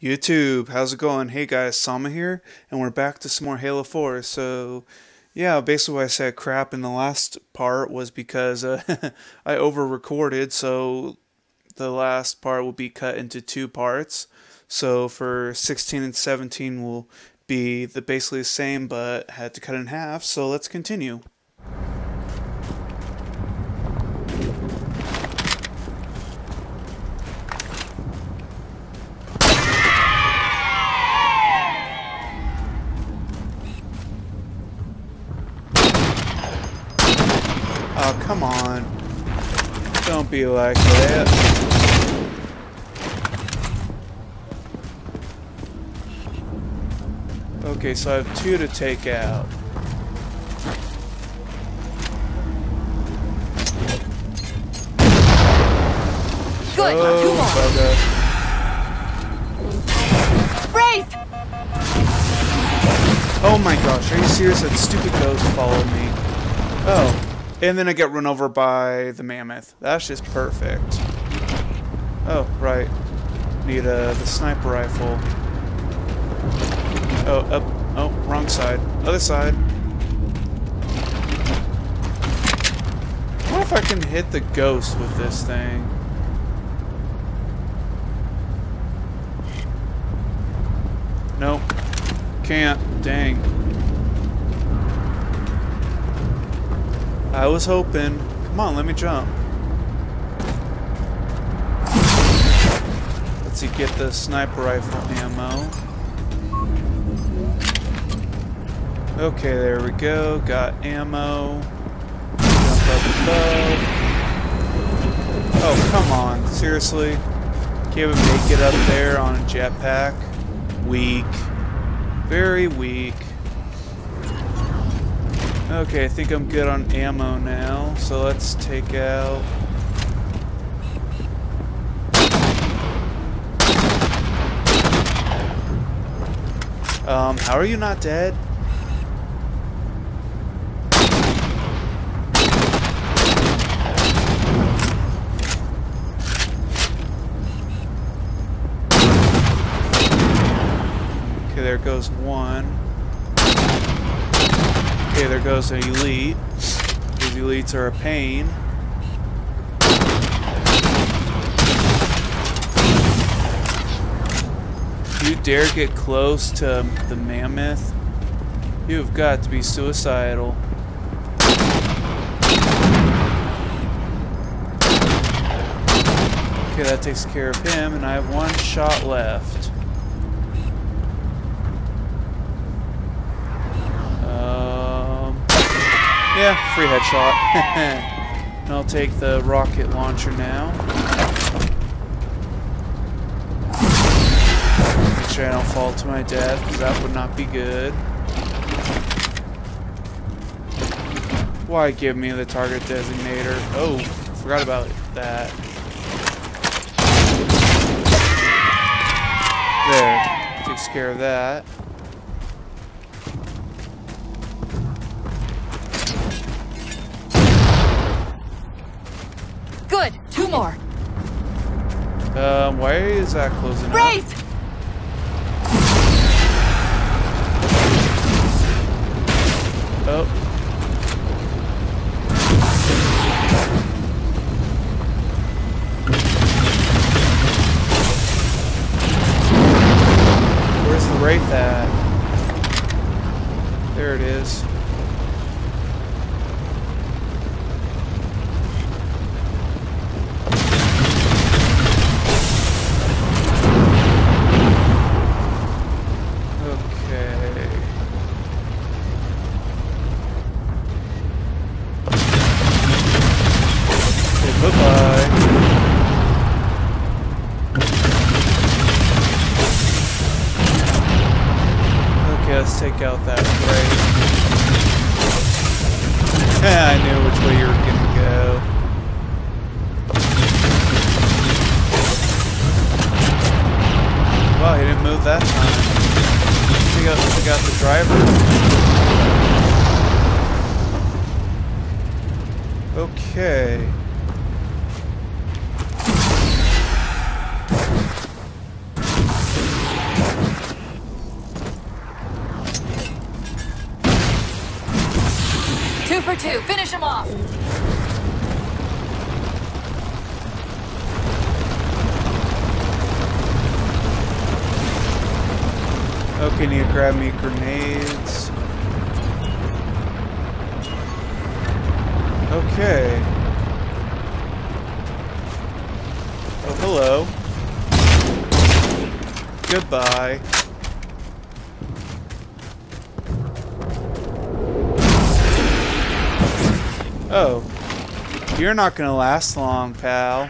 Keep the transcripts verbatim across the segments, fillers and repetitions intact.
YouTube, how's it going? Hey guys, Sama here, and we're back to some more Halo four. So, yeah, basically why I said crap in the last part was because uh, I over-recorded, so the last part will be cut into two parts. So for sixteen and seventeen will be the basically the same, but had to cut in half, so let's continue. Oh, come on. Don't be like that. Okay, so I have two to take out. Good, oh, two more. Wraith! Oh my gosh, are you serious? That stupid ghost followed me. Oh. And then I get run over by the mammoth. That's just perfect. Oh, right. Need uh, the sniper rifle. Oh, up. Oh, wrong side. Other side. What if I can hit the ghost with this thing? Nope. Can't. Dang. I was hoping. Come on, let me jump. Let's see, get the sniper rifle ammo. Okay, there we go. Got ammo. Jump up above. Oh, come on. Seriously? Can't even make it up there on a jetpack? Weak. Very weak. Okay, I think I'm good on ammo now, so let's take out... Um, how are you not dead? Okay, there goes one. Okay, there goes an elite. These elites are a pain. If you dare get close to the mammoth, you've got to be suicidal. Okay, that takes care of him, and I have one shot left. Yeah, free headshot. And I'll take the rocket launcher now. Make sure I don't fall to my death, because that would not be good. Why give me the target designator? Oh, forgot about that. There, takes care of that. Good, two more. Um, why is that closing up? Wraith! Oh. Where's the Wraith at? There it is. Bye-bye. Okay, let's take out that Wraith. I knew which way you were gonna go. Wow, he didn't move that time. We got, we got the driver. Okay. for two. Finish him off. Okay, need to grab me grenades. Okay. Oh, hello. Goodbye. Oh. You're not gonna last long, pal.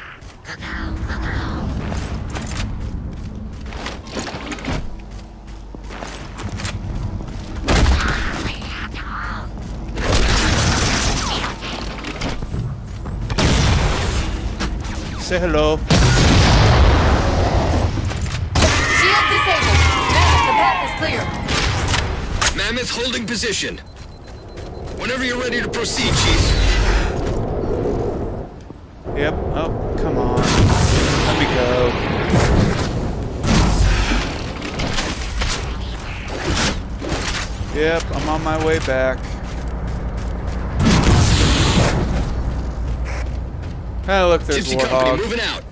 Say hello. Shield disabled. Mammoth, the path is clear. Mammoth holding position. Whenever you're ready to proceed, Chief. Yep. Oh, come on. Let me go. Yep, I'm on my way back. Oh, look, there's Gypsy Company Warhog. moving out.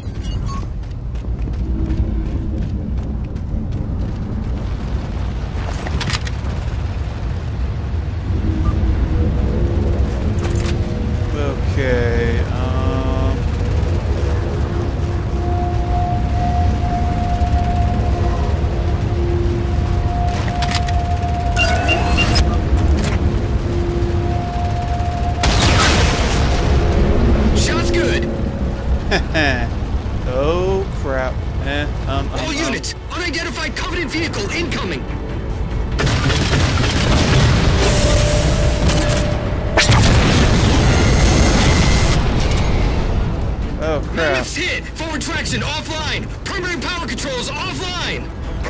Okay, um... Shots good. oh, crap. Eh, um, um, All um. units, unidentified Covenant vehicle incoming. Oh, crap. Mammoth's hit. Forward traction offline. Primary power controls offline.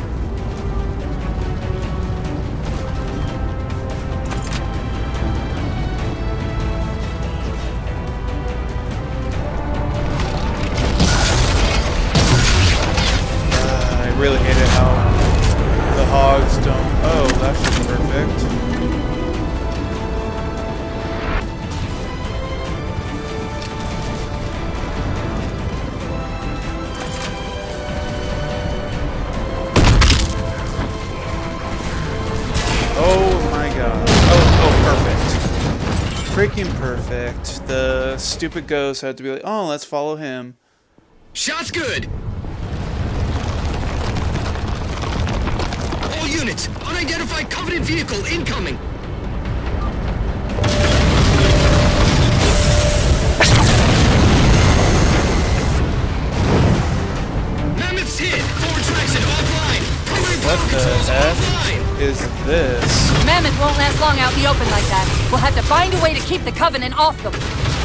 Uh, I really hate it how the hogs don't... Oh, that's just perfect. Oh my god. Oh, oh, perfect. Freaking perfect. The stupid ghost had to be like, oh, let's follow him. Shots good. All units, unidentified Covenant vehicle incoming. Mammoth's hit. Forward traction offline. Primary What power the controls heck offline. is this? Mammoth won't last long out in the open like that. We'll have to find a way to keep the Covenant off them.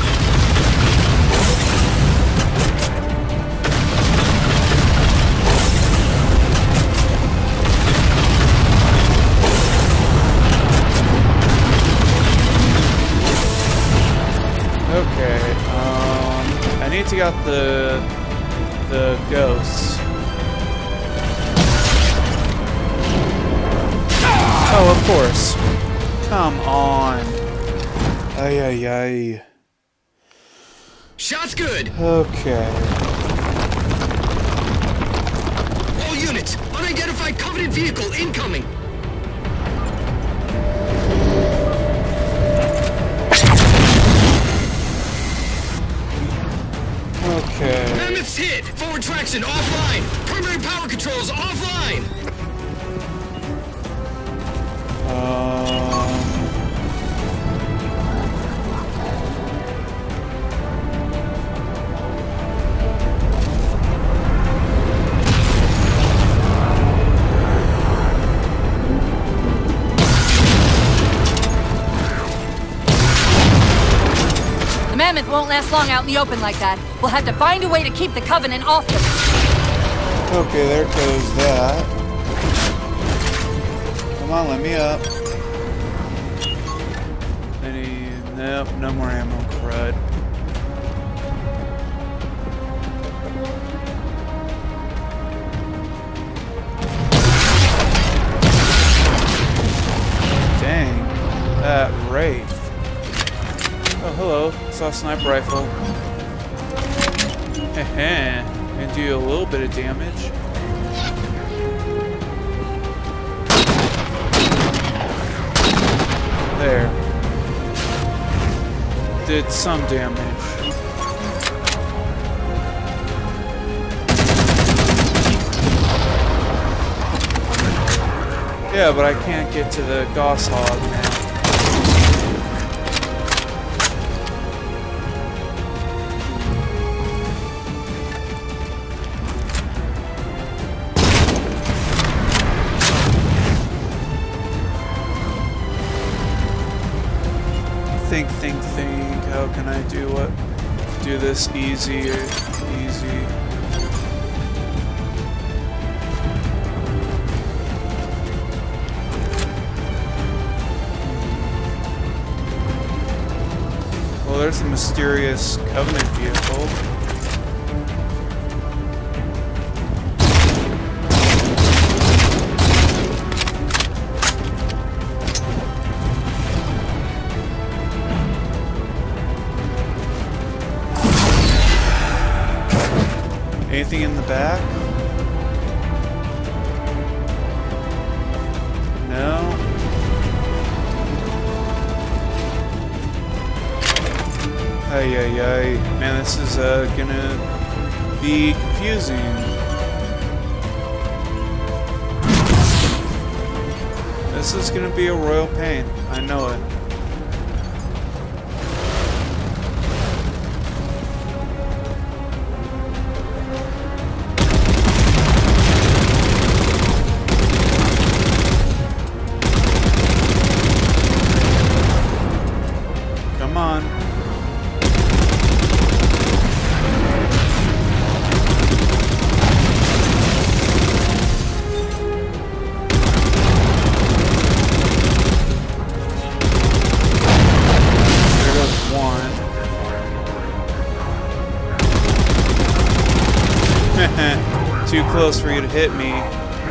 Okay, um, I need to get the the ghosts. Oh, of course. Come on. Ay ay ay. Shots good. Okay. All units, unidentified Covenant vehicle incoming. Okay. Mammoth's hit. Forward traction offline. Primary power controls offline. Um. The Mammoth won't last long out in the open like that. We'll have to find a way to keep the Covenant off them. Okay, there goes that. Come on, let me up. Any... Nope, no more ammo, crud. Dang. That Wraith. saw a sniper rifle. Heh, and do a little bit of damage. There. Did some damage. Yeah, but I can't get to the Goshawk now. Think, think, think. How can I do what? Do this easier, easy. Well, there's a mysterious Covenant vehicle. Anything in the back? No. Ay ay ay. Man, this is uh, gonna be confusing. This is gonna be a royal pain. I know it. Come on. There goes one. Too close for you to hit me.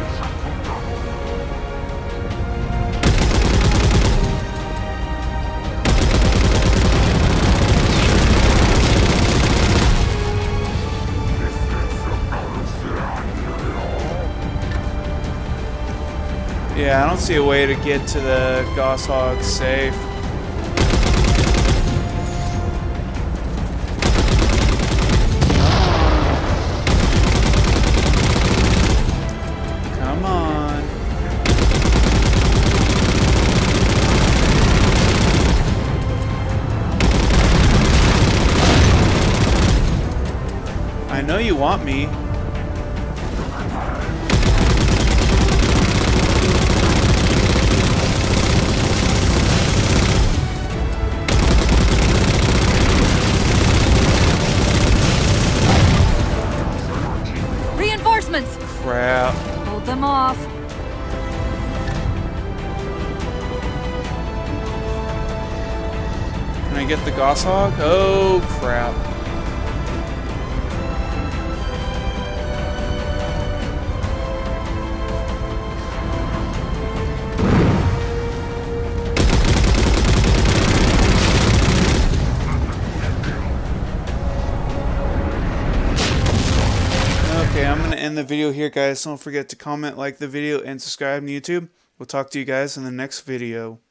Yeah, I don't see a way to get to the Goshawk safe. Come on. I know you want me. Crap. Hold them off. Can I get the Goshawk? Oh, crap. Okay, I'm going to end the video here, guys. Don't forget to comment, like the video, and subscribe to YouTube. We'll talk to you guys in the next video.